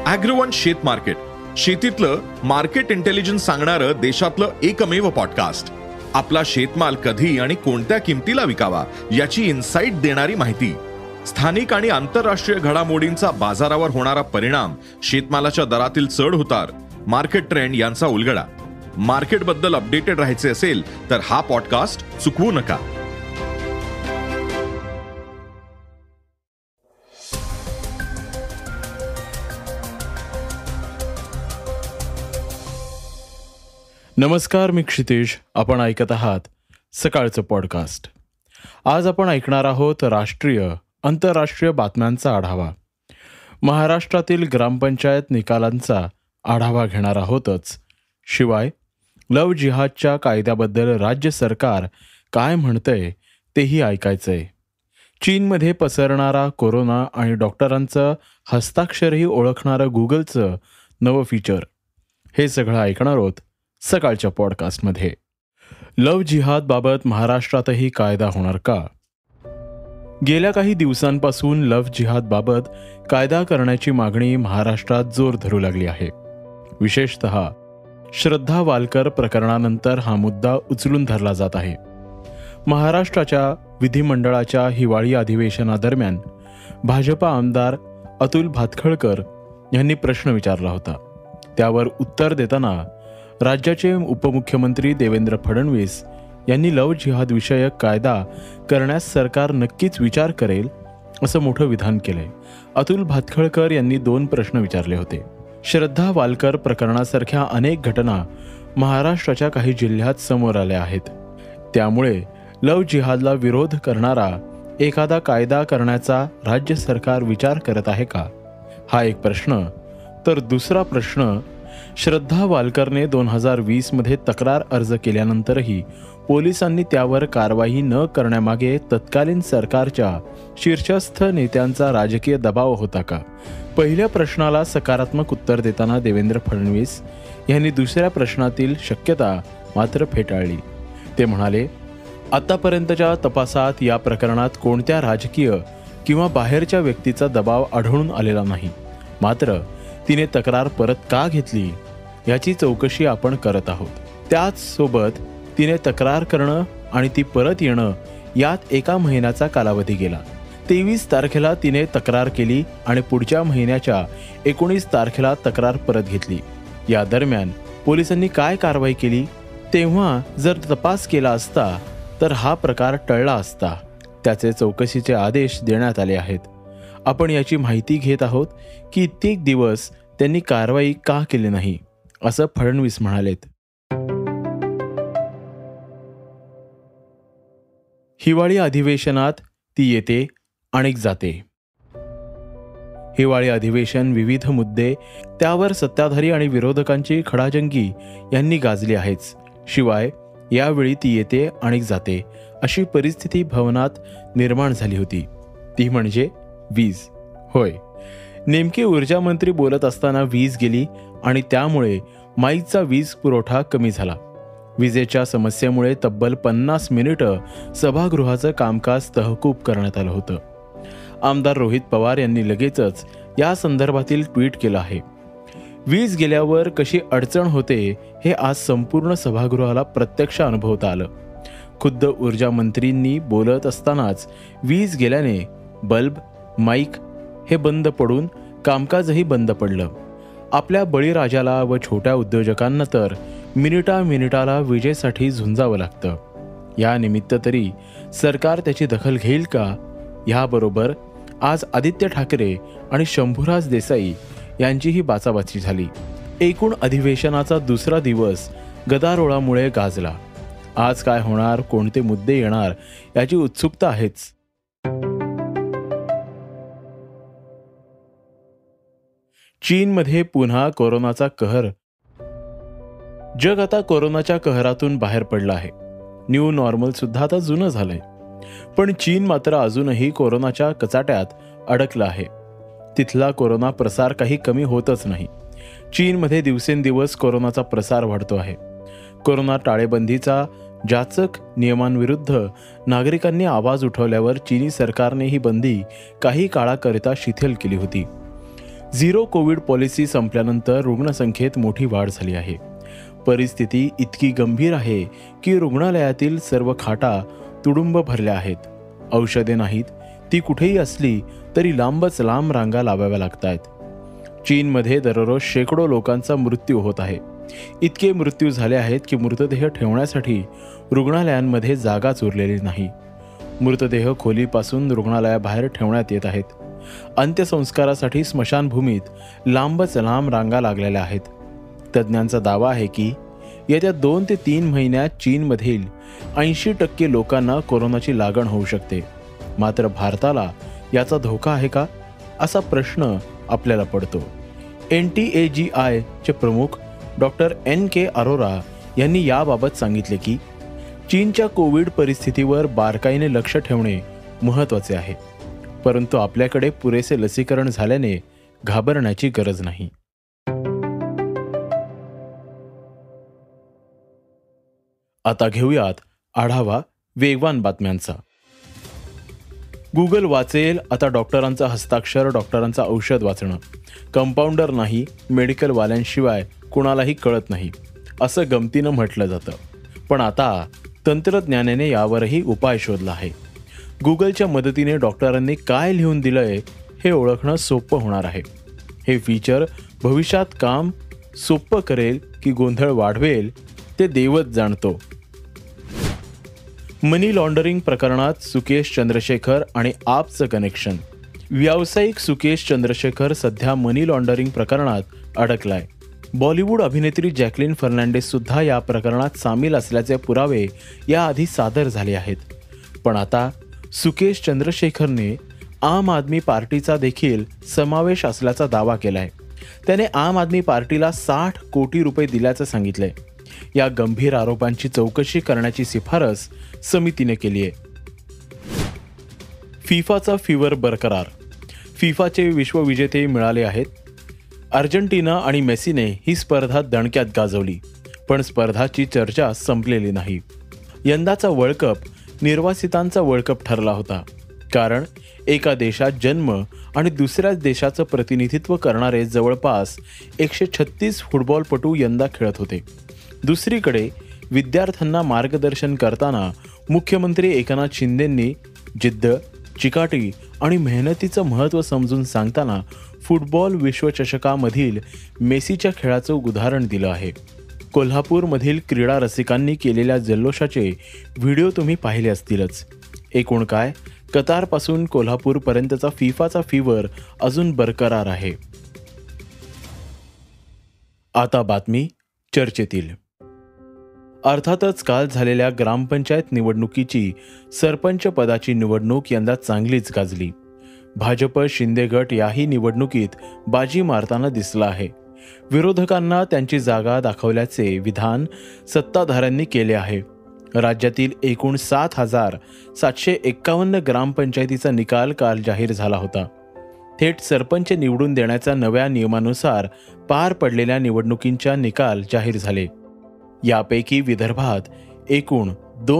ॲग्रोवन शेत मार्केट, शेतीतलं market intelligence सांगणारं देशातलं एकमेव पॉडकास्ट. आपला शेतमाल कधी आणि कोणत्या किमतीला विकावा याची इन्साईट देणारी माहिती, स्थानिक आणि आंतरराष्ट्रीय घडामोडींचा बाजारावर होणारा परिणाम, शेतमालाच्या दरातील चढ उतार, मार्केट ट्रेंड यांचा उलगडा. मार्केटबद्दल अपडेटेड राहायचे असेल तर हा पॉडकास्ट चुकवू नका. नमस्कार, मी क्षितेश. आपण ऐकत आहात सकाळचं पॉडकास्ट. आज आपण ऐकणार आहोत राष्ट्रीय आंतरराष्ट्रीय बातम्यांचा आढावा. महाराष्ट्रातील ग्रामपंचायत निकालांचा आढावा घेणार आहोतच. शिवाय लव्ह जिहादच्या कायद्याबद्दल राज्य सरकार काय म्हणतंय तेही ऐकायचंय. चीनमध्ये पसरणारा कोरोना आणि डॉक्टरांचं हस्ताक्षरही ओळखणारं गुगलचं नवं फीचर, हे सगळं ऐकणार आहोत सकाळच्या पॉडकास्टमध्ये. लव्ह जिहादबाबत महाराष्ट्रातही कायदा होणार का? गेल्या काही दिवसांपासून लव्ह जिहादबाबत कायदा करण्याची मागणी महाराष्ट्रात जोर धरू लागली आहे. विशेषतः श्रद्धा वालकर प्रकरणानंतर हा मुद्दा उचलून धरला जात आहे. महाराष्ट्राच्या विधिमंडळाच्या हिवाळी अधिवेशनादरम्यान भाजपा आमदार अतुल भातखळकर यांनी प्रश्न विचारला होता. त्यावर उत्तर देताना राज्याचे उपमुख्यमंत्री देवेंद्र फडणवीस यांनी लव्ह जिहाद विषयक कायदा करण्यास सरकार नक्कीच विचार करेल असं मोठं विधान केलंय. अतुल भातखळकर यांनी 2 प्रश्न विचारले होते. श्रद्धा वालकर प्रकरणासारख्या अनेक घटना महाराष्ट्राच्या काही जिल्ह्यात समोर आल्या आहेत. त्यामुळे लव्ह जिहादला विरोध करणारा एखादा कायदा करण्याचा राज्य सरकार विचार करत आहे का, हा एक प्रश्न. तर दुसरा प्रश्न, श्रद्धा वालकरने 2020 मध्ये तक्रार अर्ज केल्यानंतरही पोलिसांनी त्यावर कारवाई न करण्यामागे तत्कालीन सरकारच्या शीर्षस्थ नेत्यांचा राजकीय दबाव होता का? पहिल्या प्रश्नाला सकारात्मक उत्तर देताना देवेंद्र फडणवीस यांनी दुसऱ्या प्रश्नातील शक्यता मात्र फेटाळली. ते म्हणाले, आतापर्यंतच्या तपासात या प्रकरणात कोणत्या राजकीय किंवा बाहेरच्या व्यक्तीचा दबाव आढळून आलेला नाही. मात्र तिने तक्रार परत का घेतली याची चौकशी आपण करत आहोत. त्याच सोबत तिने तक्रार करणं आणि ती परत येणं यात 1 महिन्याचा कालावधी गेला. 23 तारखेला तिने तक्रार केली आणि पुढच्या महिन्याच्या 19 तारखेला तक्रार परत घेतली. या दरम्यान पोलिसांनी काय कारवाई केली? तेव्हा जर तपास केला असता तर हा प्रकार टळला असता. त्याचे चौकशीचे आदेश देण्यात आले आहेत. आपण याची माहिती घेत आहोत की इतके दिवस त्यांनी कारवाई का केली नाही, असं फडणवीस म्हणालेत. हिवाळी अधिवेशनात ती येते आणि जाते. हिवाळी अधिवेशन विविध मुद्दे, त्यावर सत्ताधारी आणि विरोधकांची खडाजंगी यांनी गाजली आहेच. शिवाय यावेळी ती येते आणि जाते अशी परिस्थिती भवनात निर्माण झाली होती, ती म्हणजे वीज. होय, नेमके ऊर्जा मंत्री बोलत असताना वीज गेली आणि त्यामुळे माईकचा वीज पुरवठा कमी झाला. विजेच्या समस्येमुळे तब्बल 50 मिनिटं सभागृहाचं कामकाज तहकूब करण्यात आलं होतं. आमदार रोहित पवार यांनी लगेचच या संदर्भातील ट्विट केलं आहे. वीज गेल्यावर कशी अडचण होते हे आज संपूर्ण सभागृहाला प्रत्यक्ष अनुभवता आलं. खुद्द ऊर्जा मंत्रींनी बोलत असतानाच वीज गेल्याने बल्ब, माईक हे बंद पडून कामकाजही बंद पडलं. आपल्या बळीराजाला व छोट्या उद्योजकांना तर मिनिटाला विजेसाठी झुंजावं लागतं. या निमित्त तरी सरकार त्याची दखल घेईल का? ह्याबरोबर आज आदित्य ठाकरे आणि शंभूराज देसाई यांचीही बाचाबाची झाली. एकूण अधिवेशनाचा दुसरा दिवस गदारोळामुळे गाजला. आज काय होणार, कोणते मुद्दे येणार याची उत्सुकता आहेच. चीनमध्ये पुन्हा कोरोनाचा कहर. जग आता कोरोनाच्या कहरातून बाहेर पडलं आहे. न्यू नॉर्मल सुद्धा आता जुनं झालंय. पण चीन मात्र अजूनही कोरोनाच्या कचाट्यात अडकला आहे. तिथला कोरोना प्रसार काही कमी होतच नाही. चीनमध्ये दिवसेंदिवस कोरोनाचा प्रसार वाढतो आहे. कोरोना टाळेबंदीचा जाचक नियमांविरुद्ध नागरिकांनी आवाज उठवल्यावर चीनी सरकारने ही बंदी काही काळाकरिता शिथिल केली होती. झिरो कोविड पॉलिसी संपल्यानंतर रुग्णसंख्येत मोठी वाढ झाली आहे. परिस्थिती इतकी गंभीर आहे की रुग्णालयातील सर्व खाटा तुडुंब भरल्या आहेत. औषधे नाहीत, ती कुठेही असली तरी लांबच लांब रांगा लावाव्या लागतायत. चीनमध्ये दररोज शेकडो लोकांचा मृत्यू होत आहे. इतके मृत्यू झाले आहेत की मृतदेह ठेवण्यासाठी रुग्णालयांमध्ये जागाच उरलेली नाही. मृतदेह खोलीपासून रुग्णालयाबाहेर ठेवण्यात येत आहेत. अंत्यसंस्कारासाठी स्मशानभूमीत लांबच लांब रांगा लागलेल्या आहेत. तज्ज्ञांचा दावा आहे की येत्या 2 ते 3 महिन्यात चीनमधील 80% लोकांना कोरोनाची लागण होऊ शकते. मात्र भारताला याचा धोका आहे का, असा प्रश्न आपल्याला पडतो. NTAGI चे प्रमुख डॉक्टर NK अरोरा यांनी याबाबत सांगितले की चीनच्या कोविड परिस्थितीवर बारकाईने लक्ष ठेवणे महत्त्वाचे आहे, परंतु आपल्याकडे पुरेसे लसीकरण झाल्याने घाबरण्याची गरज नाही. आता घेऊयात आढावा वेगवान बातम्यांचा. गुगल वाचेल आता डॉक्टरांचा हस्ताक्षर, डॉक्टरांचं औषध वाचणं. कंपाऊंडर नाही, मेडिकलवाल्यांशिवाय कुणालाही कळत नाही, असं गमतीनं म्हटलं जातं. पण आता तंत्रज्ञानाने यावरही उपाय शोधला आहे. गुगलच्या मदतीने डॉक्टरांनी काय लिहून दिलंय हे ओळखणं सोपं होणार आहे. हे फीचर भविष्यात काम सोपं करेल की गोंधळ वाढवेल ते देवच जाणतो. मनी लॉन्डरिंग प्रकरणात सुकेश चंद्रशेखर आणि आपचं कनेक्शन. व्यावसायिक सुकेश चंद्रशेखर सध्या मनी लॉन्डरिंग प्रकरणात अडकलाय. बॉलिवूड अभिनेत्री जॅकलिन फर्नांडिस सुद्धा या प्रकरणात सामील असल्याचे पुरावे याआधी सादर झाले आहेत. पण आता सुकेश चंद्रशेखरने आम आदमी पार्टीचा देखील समावेश असल्याचा दावा केलाय. त्याने आम आदमी पार्टीला 60 कोटी रुपये दिल्याचं सांगितलंय. या गंभीर आरोपांची चौकशी करण्याची शिफारस समितीने केली आहे. फिफाचा फीवर बरकरार. फिफाचे विश्वविजेते मिळाले आहेत. अर्जेंटिना आणि मेसीने ही स्पर्धा दणक्यात गाजवली, पण स्पर्धाची चर्चा संपलेली नाही. यंदाचा वर्ल्ड कप निर्वासितांचा वर्ल्ड कप ठरला होता, कारण एका देशात जन्म आणि दुसऱ्याच देशाचं प्रतिनिधित्व करणारे जवळपास 136 फुटबॉलपटू यंदा खेळत होते. दुसरीकडे विद्यार्थ्यांना मार्गदर्शन करताना मुख्यमंत्री एकनाथ शिंदेंनी जिद्द, चिकाटी आणि मेहनतीचं महत्त्व समजून सांगताना फुटबॉल विश्वचषकामधील मेसीच्या खेळाचं उदाहरण दिलं आहे. कोल्हापूरमधील क्रीडा रसिकांनी केलेल्या जल्लोषाचे व्हिडिओ तुम्ही पाहिले असतीलच. एकूण काय, कतारपासून कोल्हापूरपर्यंतचा फिफाचा फीवर अजून बरकरार आहे. आता बातमी चर्चेतील. अर्थातच काल झालेल्या ग्रामपंचायत निवडणुकीची सरपंच पदाची निवडणूक यंदा चांगलीच गाजली. भाजप शिंदे गट याही निवडणुकीत बाजी मारताना दिसला आहे. विरोधकांना त्यांची जागा दाखवल्याचे विधान सत्ताधाऱ्यांनी केले आहे. राज्यातील एकूण 7,751 ग्रामपंचायतीचा निकाल काल जाहीर झाला होता. थेट सरपंच निवडून देण्याच्या नव्या नियमानुसार पार पडलेल्या निवडणुकींच्या निकाल जाहीर झाले. यापैकी विदर्भात एकूण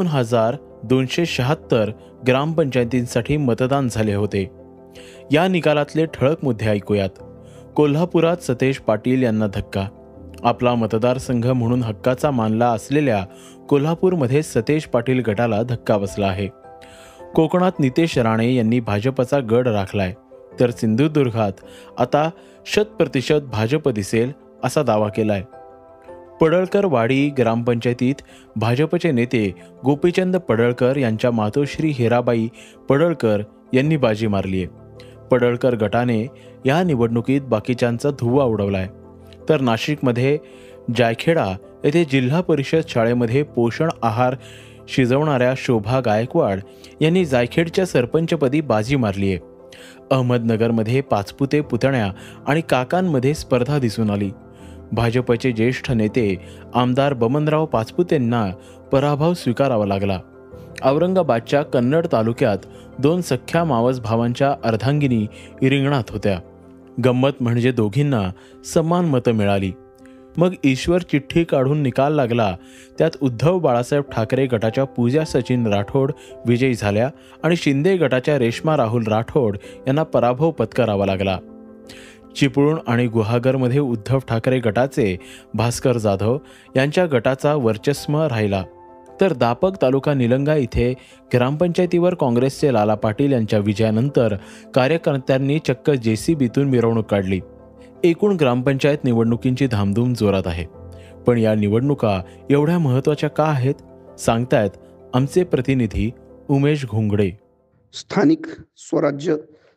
2,276 ग्रामपंचायतींसाठी मतदान झाले होते. या निकालातले ठळक मुद्दे ऐकूयात. कोल्हापुरात सतेज पाटील यांना धक्का. आपला मतदारसंघ म्हणून हक्काचा मानला असलेल्या कोल्हापूरमध्ये सतेज पाटील गटाला धक्का बसला आहे. कोकणात नितेश राणे यांनी भाजपचा गड राखलाय, तर सिंधुदुर्गात आता 100% भाजप दिसेल असा दावा केलाय. पडळकर वाडी ग्रामपंचायतीत भाजपचे नेते गोपीचंद पडळकर यांच्या मातोश्री हिराबाई पडळकर यांनी बाजी मारली आहे. पडळकर गटाने या निवडणुकीत बाकीच्यांचा धुव्वा उडवलाय. तर नाशिकमध्ये जायखेडा येथे जिल्हा परिषद शाळेमध्ये पोषण आहार शिजवणाऱ्या शोभा गायकवाड यांनी जायखेडच्या सरपंचपदी बाजी मारली आहे. अहमदनगरमध्ये पाचपुते पुतण्या आणि काकांमध्ये स्पर्धा दिसून आली. भाजपचे ज्येष्ठ नेते आमदार बमनराव पाचपुतेंना पराभव स्वीकारावा लागला. औरंगाबादच्या कन्नड तालुक्यात 2 सख्ख्या मावस भावांच्या अर्धांगिनी रिंगणात होत्या. गंमत म्हणजे दोघींना समान मतं मिळाली. मग ईश्वर चिठ्ठी काढून निकाल लागला. त्यात उद्धव बाळासाहेब ठाकरे गटाच्या पूजा सचिन राठोड विजयी झाल्या आणि शिंदे गटाच्या रेश्मा राहुल राठोड यांना पराभव पत्करावा लागला. चिपळूण आणि गुहागरमध्ये उद्धव ठाकरे गटाचे भास्कर जाधव यांच्या गटाचा वर्चस्व राहिला, तर दापक तालुका निलंगा इथे ग्रामपंचायतीवर काँग्रेसचे लाला पाटील यांच्या विजयानंतर कार्यकर्त्यांनी चक्क JCBतून मिरवणूक काढली. एकूण ग्रामपंचायत निवडणुकींची धामधूम जोरात आहे. पण या निवडणुका एवढ्या महत्त्वाच्या का आहेत, सांगतायत आमचे प्रतिनिधी उमेश घोंगडे. स्थानिक स्वराज्य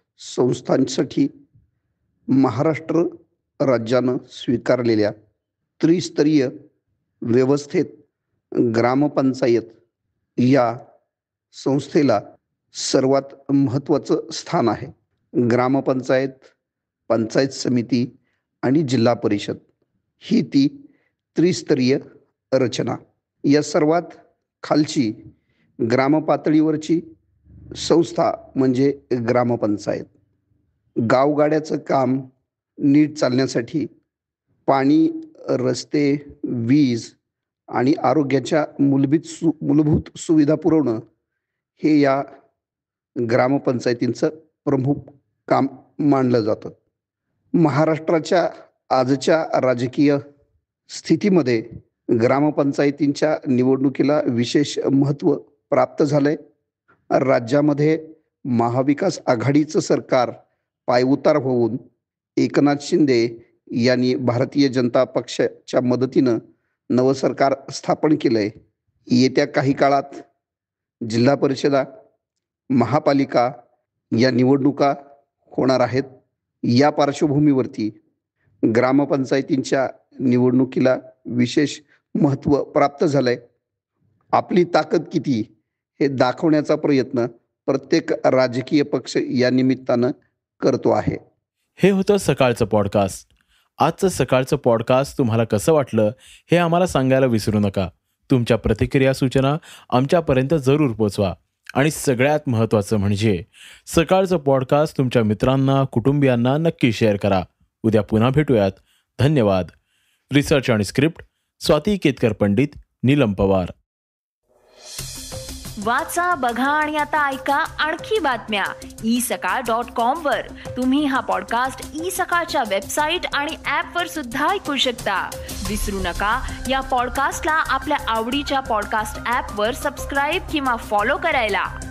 संस्थांसाठी महाराष्ट्र राज्यानं स्वीकारलेल्या त्रिस्तरीय व्यवस्थेत ग्रामपंचायत या संस्थेला सर्वात महत्त्वाचं स्थान आहे. ग्रामपंचायत, पंचायत समिती आणि जिल्हा परिषद ही ती त्रिस्तरीय रचना. या सर्वात खालची ग्रामपातळीवरची संस्था म्हणजे ग्रामपंचायत. गावगाड्याचं काम नीट चालण्यासाठी पाणी, रस्ते, वीज आणि आरोग्याच्या मूलभूत सुविधा पुरवणं हे या ग्रामपंचायतींचं प्रमुख काम मानलं जातं. महाराष्ट्राच्या आजच्या राजकीय स्थितीमध्ये ग्रामपंचायतींच्या निवडणुकीला विशेष महत्त्व प्राप्त झालंय. राज्यामध्ये महाविकास आघाडीचं सरकार पायउतार होऊन एकनाथ शिंदे यांनी भारतीय जनता पक्षाच्या मदतीनं नवं सरकार स्थापन केलंय. येत्या काही काळात जिल्हा परिषदा, महापालिका या निवडणुका होणार आहेत. या पार्श्वभूमीवरती ग्रामपंचायतींच्या निवडणुकीला विशेष महत्त्व प्राप्त झालंय. आपली ताकद किती हे दाखवण्याचा प्रयत्न प्रत्येक राजकीय पक्ष या निमित्तानं करतो आहे. हे होतं सकाळचं पॉडकास्ट. आजचं सकाळचं पॉडकास्ट तुम्हाला कसं वाटलं हे आम्हाला सांगायला विसरू नका. तुमच्या प्रतिक्रिया, सूचना आमच्यापर्यंत जरूर पोचवा. आणि सगळ्यात महत्त्वाचं म्हणजे सकाळचं पॉडकास्ट तुमच्या मित्रांना, कुटुंबियांना नक्की शेअर करा. उद्या पुन्हा भेटूयात. धन्यवाद. रिसर्च आणि स्क्रिप्ट स्वाती केतकर पंडित, नीलम पवार. वाचा, बघा आणि आता ऐका आणखी बातम्या isakal.com वर. तुम्ही हा पॉडकास्ट सकाळच्या वेबसाईट आणि ऍपवर सुद्धा ऐकू शकता. विसरू नका, या पॉडकास्टला आपल्या आवडीच्या पॉडकास्ट ऍपवर सबस्क्राईब किंवा फॉलो करायला.